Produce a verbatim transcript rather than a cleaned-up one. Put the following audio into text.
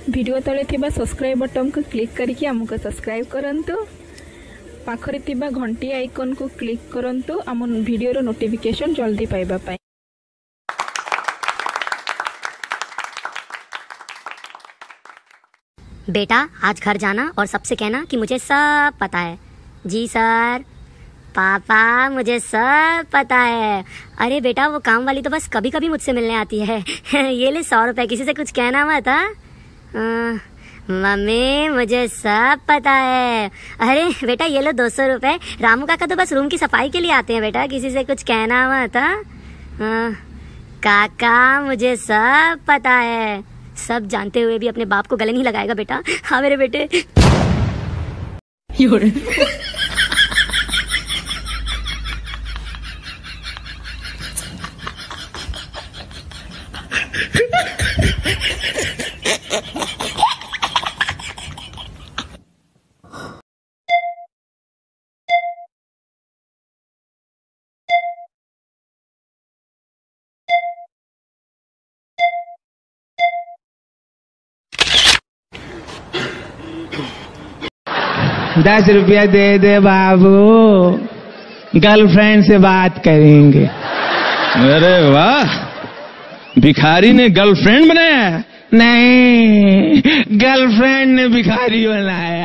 Video तले थिबा subscribe button को क्लिक करके हमको सब्सक्राइब करंतु। पाखरे थिबा घंटी आइकन को क्लिक करंतु आम वीडियो रो नोटिफिकेशन जल्दी पाइबा पाई। बेटा आज घर जाना और सबसे कहना कि मुझे सब पता है। जी सर। पापा मुझे सब पता है। अरे बेटा वो काम वाली तो बस कभी कभी मुझसे मिलने आती है। ये ले सौ रुपए, किसी से कुछ कहना मत। हाँ मम्मी मुझे सब पता है। अरे बेटा ये लो दो सौ रुपए। रामू काका तो बस रूम की सफाई के लिए आते हैं बेटा, किसी से कुछ कहना मत। हाँ काका मुझे सब पता है। सब जानते हुए भी अपने बाप को गले नहीं लगाएगा बेटा। हाँ मेरे बेटे। दस रुपया दे दे बाबू, गर्लफ्रेंड से बात करेंगे। अरे वाह, भिखारी ने गर्लफ्रेंड बनाया? नहीं, गर्लफ्रेंड ने भिखारी बनाया।